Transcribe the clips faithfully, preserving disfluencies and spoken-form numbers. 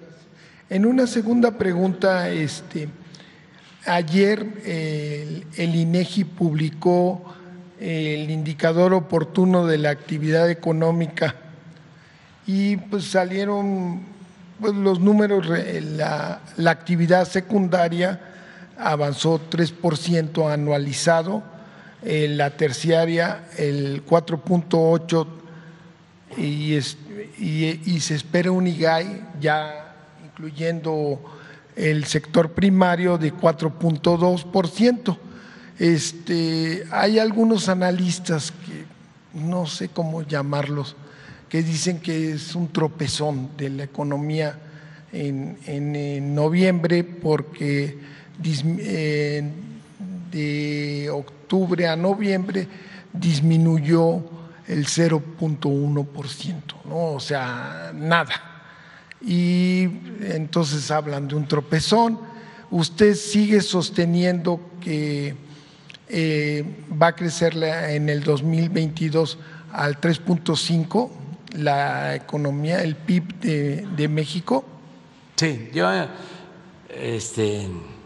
En una segunda pregunta, este, ayer eh, el, el INEGI publicó el indicador oportuno de la actividad económica y pues salieron pues, los números, la, la actividad secundaria avanzó tres por ciento anualizado, eh, la terciaria el cuatro punto ocho por ciento y, y, y se espera un I G A I ya incluyendo el sector primario de cuatro punto dos por ciento. Este, hay algunos analistas que no sé cómo llamarlos, que dicen que es un tropezón de la economía en, en, en noviembre porque eh, de octubre a noviembre disminuyó el cero punto uno por ciento, ¿no? O sea, nada. Y entonces hablan de un tropezón. Usted sigue sosteniendo que eh, va a crecer en el dos mil veintidós al tres punto cinco la economía, el P I B de, de México. Sí, yo este,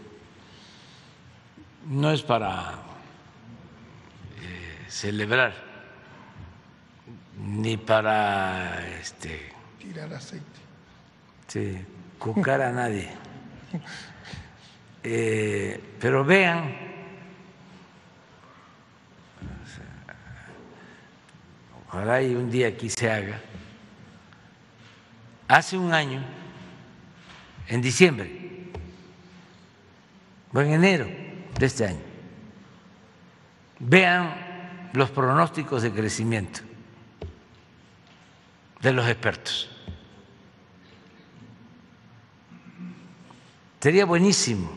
no es para eh, celebrar ni para este, tirar aceite. Sí, cucar a nadie. Eh, pero vean, ojalá y un día aquí se haga. Hace un año, en diciembre, o en enero de este año, vean los pronósticos de crecimiento de los expertos. Sería buenísimo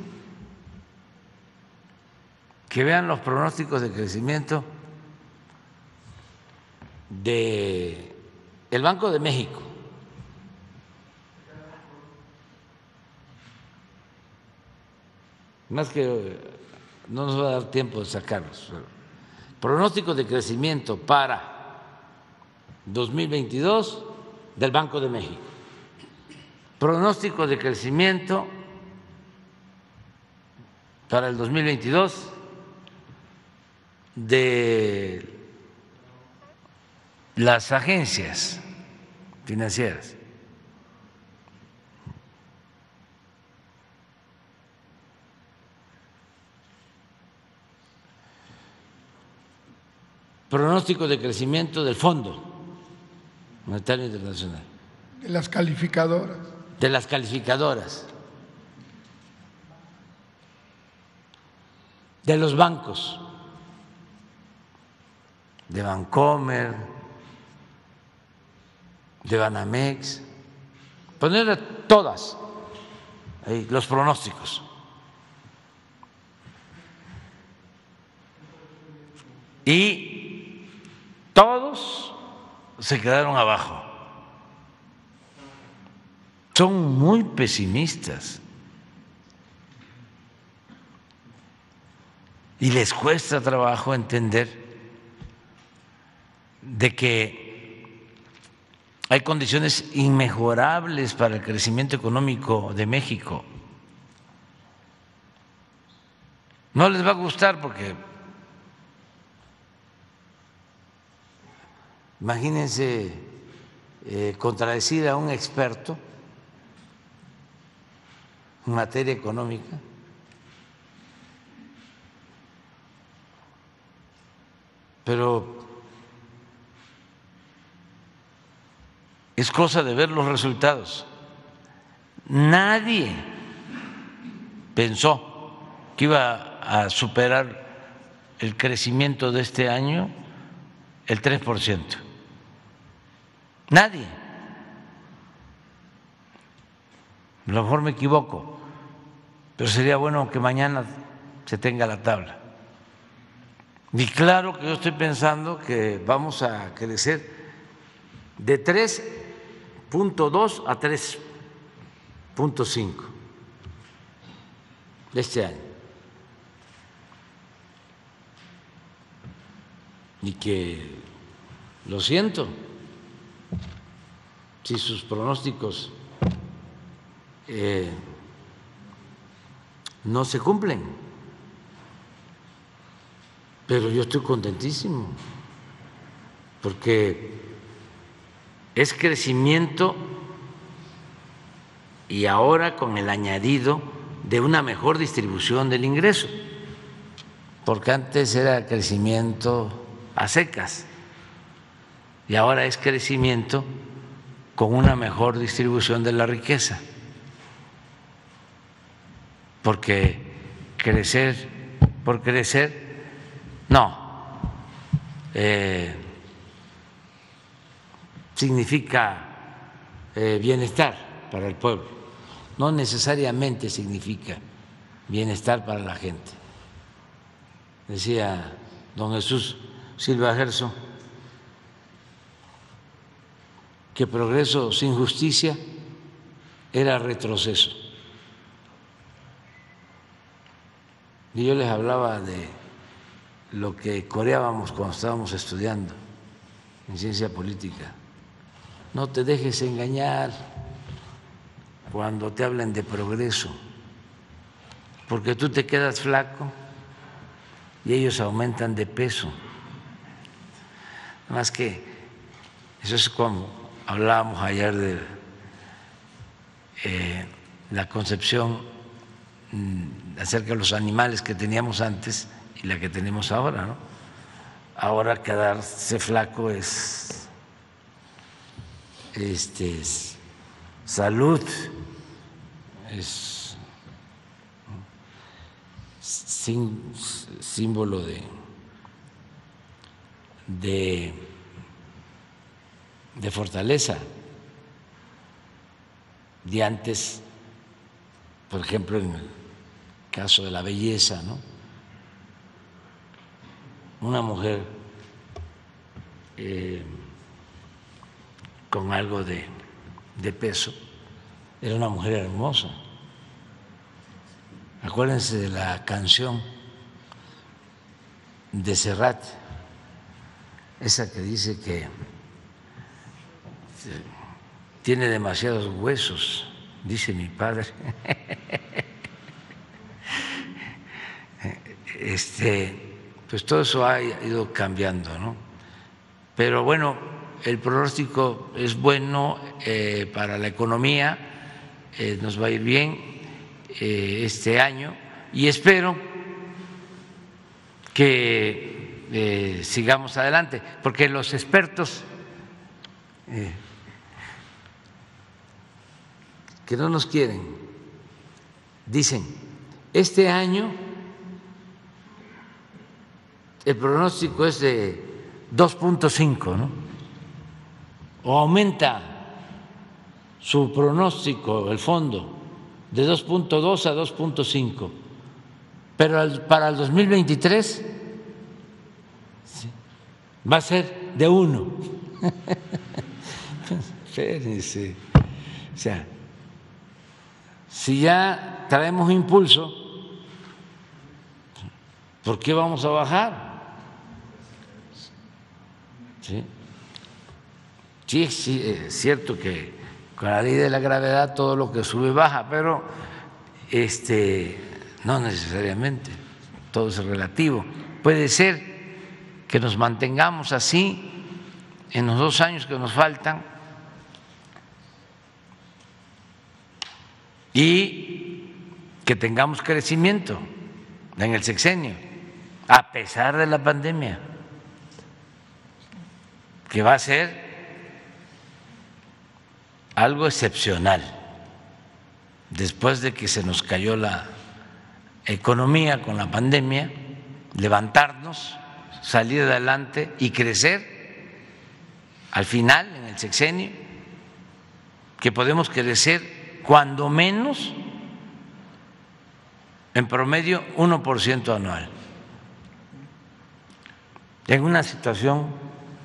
que vean los pronósticos de crecimiento de el Banco de México, más que no nos va a dar tiempo de sacarlos. Pronósticos de crecimiento para dos mil veintidós del Banco de México, pronóstico de crecimiento para el dos mil veintidós de las agencias financieras. Pronóstico de crecimiento del Fondo Monetario Internacional. De las calificadoras. De las calificadoras. De los bancos, de Bancomer, de Banamex, poner todas ahí, los pronósticos. Y todos se quedaron abajo. Son muy pesimistas. Y les cuesta trabajo entender de que hay condiciones inmejorables para el crecimiento económico de México. No les va a gustar porque imagínense eh, contradecir a un experto en materia económica. Pero es cosa de ver los resultados. Nadie pensó que iba a superar el crecimiento de este año el tres por ciento. Nadie. A lo mejor me equivoco, pero sería bueno que mañana se tenga la tabla. Y claro que yo estoy pensando que vamos a crecer de tres punto dos a tres punto cinco este año. Y que, lo siento, si sus pronósticos eh, no se cumplen. Pero yo estoy contentísimo porque es crecimiento y ahora con el añadido de una mejor distribución del ingreso, porque antes era crecimiento a secas y ahora es crecimiento con una mejor distribución de la riqueza, porque crecer por crecer, no, eh, significa eh, bienestar para el pueblo, no necesariamente significa bienestar para la gente. Decía don Jesús Silva Gerso que progreso sin justicia era retroceso. Y yo les hablaba de lo que coreábamos cuando estábamos estudiando en ciencia política. No te dejes engañar cuando te hablen de progreso, porque tú te quedas flaco y ellos aumentan de peso. Más que eso es como hablábamos ayer de eh, la concepción mmm, acerca de los animales que teníamos antes y la que tenemos ahora, ¿no? Ahora quedarse flaco es, este, es salud, es sin, símbolo de, de, de fortaleza. De antes, por ejemplo, en el caso de la belleza, ¿no? Una mujer eh, con algo de, de peso era una mujer hermosa. Acuérdense de la canción de Serrat, esa que dice que tiene demasiados huesos, dice mi padre. Este, pues todo eso ha ido cambiando, ¿no? Pero bueno, el pronóstico es bueno eh, para la economía, eh, nos va a ir bien eh, este año y espero que eh, sigamos adelante, porque los expertos eh, que no nos quieren dicen, este año el pronóstico es de dos punto cinco, ¿no? O aumenta su pronóstico, el fondo, de dos punto dos a dos punto cinco, pero al, para el dos mil veintitrés ¿sí? va a ser de uno. Fíjense, o sea, si ya traemos impulso, ¿por qué vamos a bajar? Sí, sí, sí, es cierto que con la ley de la gravedad todo lo que sube baja, pero este, no necesariamente, todo es relativo. Puede ser que nos mantengamos así en los dos años que nos faltan y que tengamos crecimiento en el sexenio, a pesar de la pandemia, que va a ser algo excepcional después de que se nos cayó la economía con la pandemia, levantarnos, salir adelante y crecer al final en el sexenio, que podemos crecer cuando menos en promedio uno por ciento anual, en una situación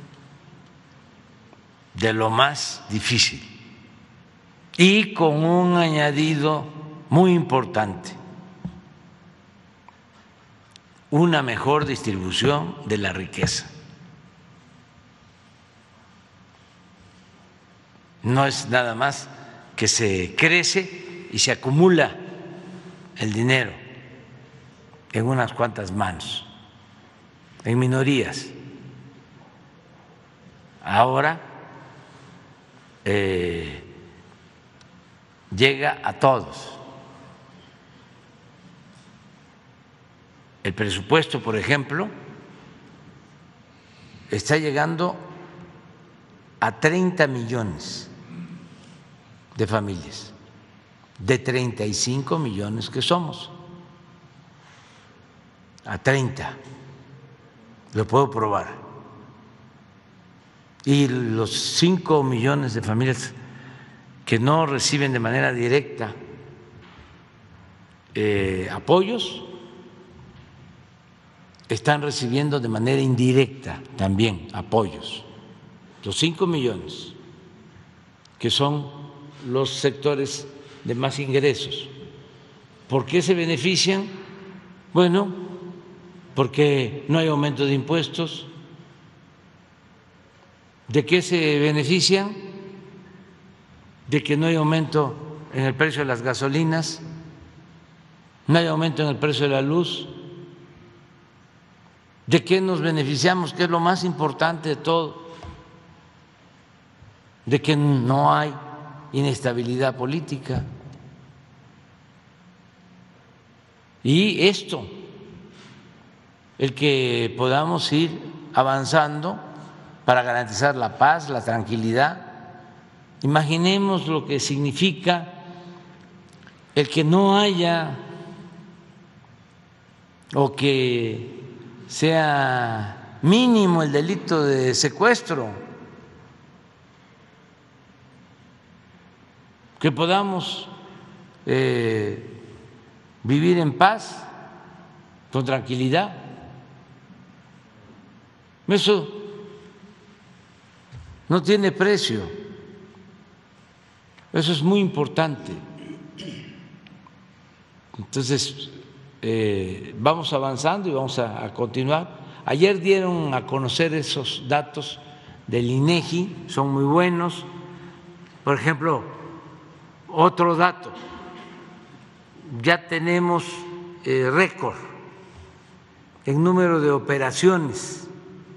de lo más difícil y con un añadido muy importante, una mejor distribución de la riqueza. No es nada más que se crece y se acumula el dinero en unas cuantas manos, en minorías. Ahora eh, llega a todos. El presupuesto, por ejemplo, está llegando a treinta millones de familias, de treinta y cinco millones que somos, a treinta, lo puedo probar. Y los cinco millones de familias que no reciben de manera directa eh, apoyos, están recibiendo de manera indirecta también apoyos. Los cinco millones, que son los sectores de más ingresos. ¿Por qué se benefician? Bueno, porque no hay aumento de impuestos. ¿De qué se benefician? De que no hay aumento en el precio de las gasolinas, no hay aumento en el precio de la luz. ¿De qué nos beneficiamos? Que es lo más importante de todo, de que no hay inestabilidad política. Y esto, el que podamos ir avanzando para garantizar la paz, la tranquilidad. Imaginemos lo que significa el que no haya o que sea mínimo el delito de secuestro, que podamos eh, vivir en paz, con tranquilidad. Eso no tiene precio, eso es muy importante. Entonces, eh, vamos avanzando y vamos a, a continuar. Ayer dieron a conocer esos datos del INEGI, son muy buenos. Por ejemplo, otro dato, ya tenemos eh, récord en número de operaciones,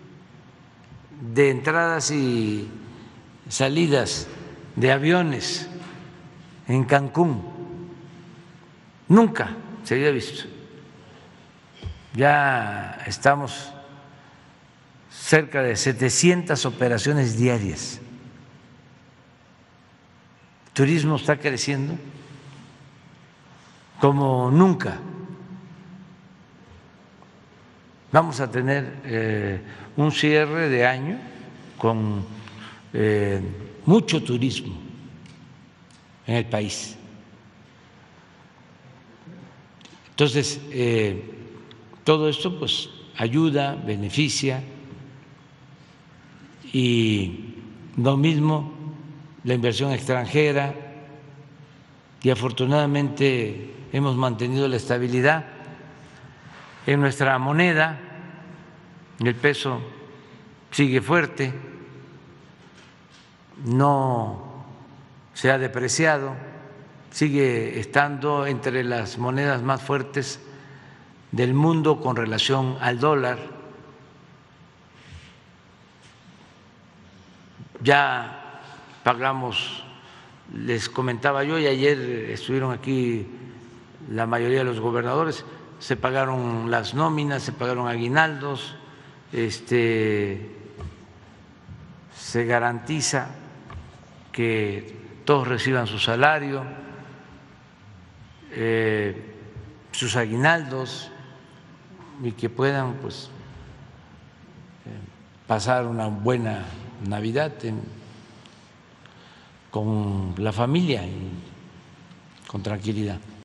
de entradas y salidas de aviones en Cancún. Nunca se había visto. Ya estamos cerca de setecientas operaciones diarias. El turismo está creciendo como nunca. Vamos a tener eh, un cierre de año con eh, mucho turismo en el país. Entonces, eh, todo esto pues ayuda, beneficia, y lo mismo la inversión extranjera, y afortunadamente hemos mantenido la estabilidad en nuestra moneda, el peso sigue fuerte, no se ha depreciado, sigue estando entre las monedas más fuertes del mundo con relación al dólar. Ya pagamos, les comentaba yo, y ayer estuvieron aquí la mayoría de los gobernadores, se pagaron las nóminas, se pagaron aguinaldos, este, se garantiza que todos reciban su salario, eh, sus aguinaldos, y que puedan pues pasar una buena Navidad en, con la familia y con tranquilidad.